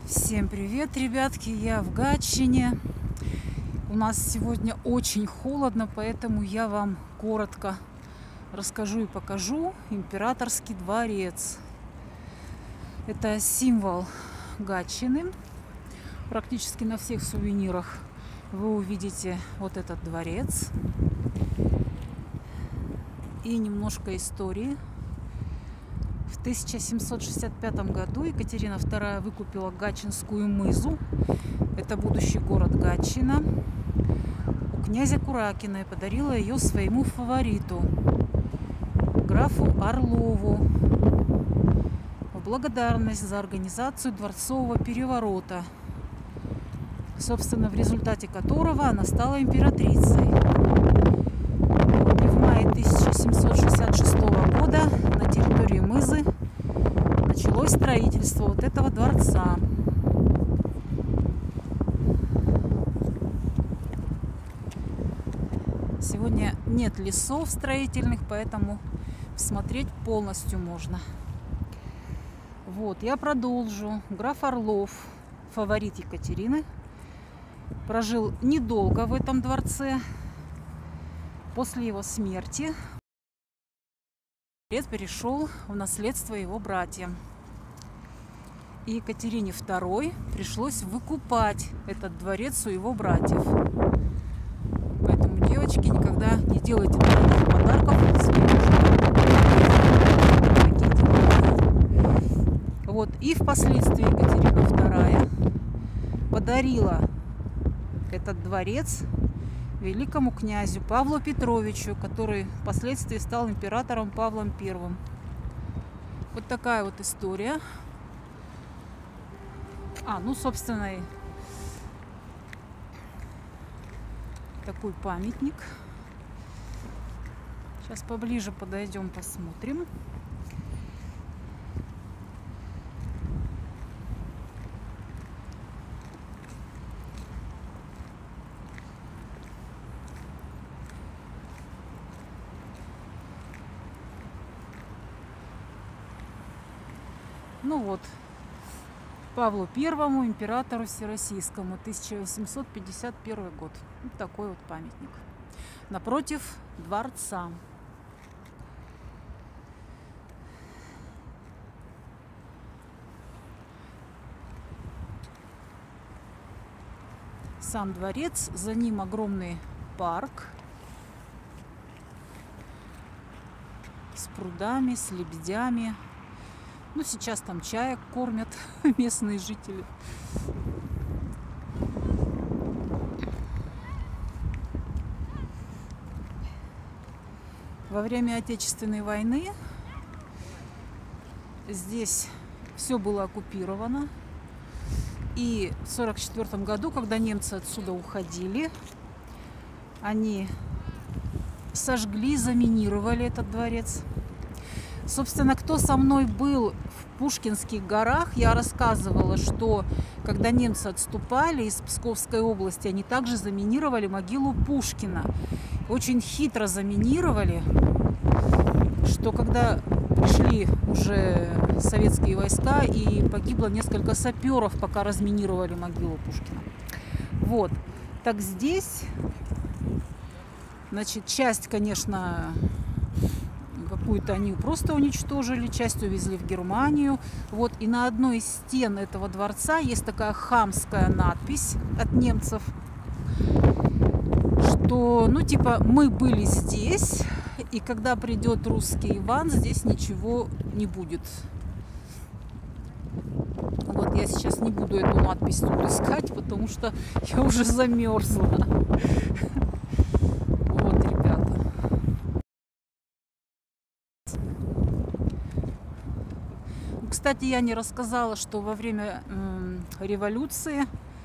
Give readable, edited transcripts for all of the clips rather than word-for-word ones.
Всем привет, ребятки! Я в Гатчине. У нас сегодня очень холодно, поэтому я вам коротко расскажу и покажу Императорский дворец. Это символ Гатчины. Практически на всех сувенирах вы увидите вот этот дворец. И немножко истории. В 1765 году Екатерина II выкупила Гатчинскую мызу, это будущий город Гатчина, у князя Куракина и подарила ее своему фавориту, графу Орлову, в благодарность за организацию дворцового переворота, собственно, в результате которого она стала императрицей. И в мае 1766 года на территории мызы началось строительство вот этого дворца. Сегодня нет лесов строительных, поэтому смотреть полностью можно. Вот, я продолжу. Граф Орлов, фаворит Екатерины, прожил недолго в этом дворце. После его смерти дворец перешел в наследство его братьям. И Екатерине II пришлось выкупать этот дворец у его братьев. Поэтому, девочки, никогда не делайте дорогих подарков своим женам. Вот. И впоследствии Екатерина II подарила этот дворец великому князю Павлу Петровичу, который впоследствии стал императором Павлом I. Вот такая вот история. Собственно, такой памятник. Сейчас поближе подойдем, посмотрим. Ну вот, Павлу Первому, императору всероссийскому, 1851 год. Вот такой вот памятник. Напротив дворца. Сам дворец, за ним огромный парк с прудами, с лебедями. Сейчас там чаек кормят местные жители. Во время Отечественной войны здесь все было оккупировано. И в 1944 году, когда немцы отсюда уходили, они сожгли, заминировали этот дворец. Собственно, кто со мной был в Пушкинских горах, я рассказывала, что когда немцы отступали из Псковской области, они также заминировали могилу Пушкина. Очень хитро заминировали, что когда пришли уже советские войска, и погибло несколько саперов, пока разминировали могилу Пушкина. Вот. Так здесь, часть, конечно, какую-то они просто уничтожили, часть увезли в Германию. Вот. И на одной из стен этого дворца есть такая хамская надпись от немцев, что, мы были здесь, и когда придет русский Иван, здесь ничего не будет. Вот, я сейчас не буду эту надпись тут искать, потому что я уже замерзла. Вот, ребята. Кстати, я не рассказала, что во время революции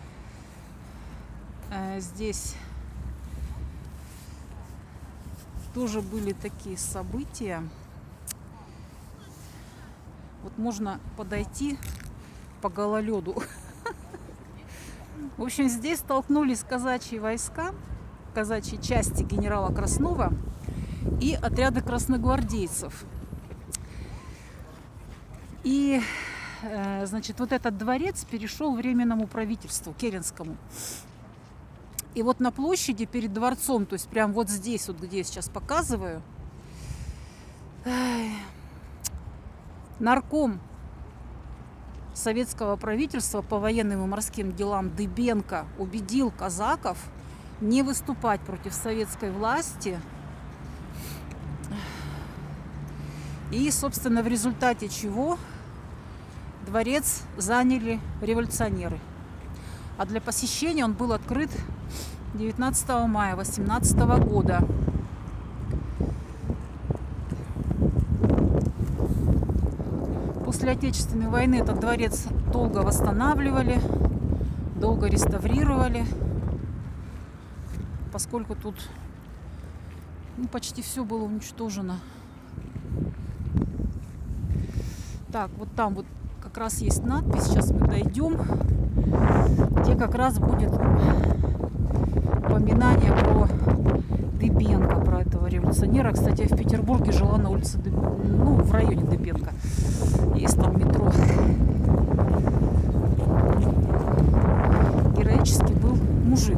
здесь тоже были такие события. Вот можно подойти по гололеду. В общем, здесь столкнулись казачьи войска, казачьи части генерала Краснова и отряды красногвардейцев. И значит, вот этот дворец перешел временному правительству, Керенскому. И вот на площади перед дворцом, то есть прям вот здесь, вот где я сейчас показываю, нарком советского правительства по военным и морским делам Дыбенко убедил казаков не выступать против советской власти. И, собственно, в результате чего дворец заняли революционеры. А для посещения он был открыт 19 мая 18 года. После Отечественной войны этот дворец долго восстанавливали, долго реставрировали, поскольку тут почти все было уничтожено. Так, вот там вот как раз есть надпись, сейчас мы дойдем, где как раз будет упоминание про Дыбенко, про этого революционера. Кстати, я в Петербурге жила на улице, ну, в районе Дыбенко. Есть там метро. Героический был мужик.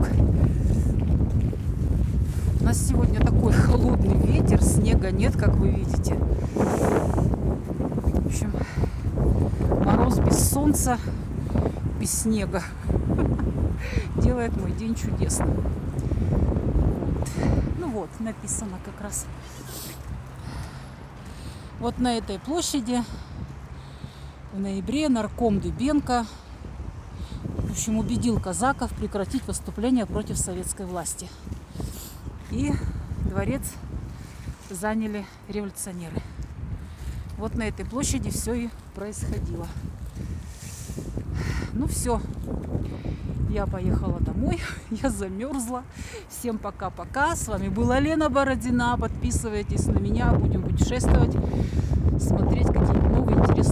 У нас сегодня такой холодный ветер, снега нет, как вы видите. В общем, мороз без солнца, без снега делает мой день чудесным. Вот. Ну вот, написано как раз. Вот на этой площади в ноябре нарком Дыбенко, в общем, убедил казаков прекратить выступление против советской власти. И дворец заняли революционеры. Вот на этой площади все и происходило. Ну все, я поехала домой, я замерзла. Всем пока-пока. С вами была Лена Бородина. Подписывайтесь на меня, будем путешествовать, смотреть какие-то новые интересные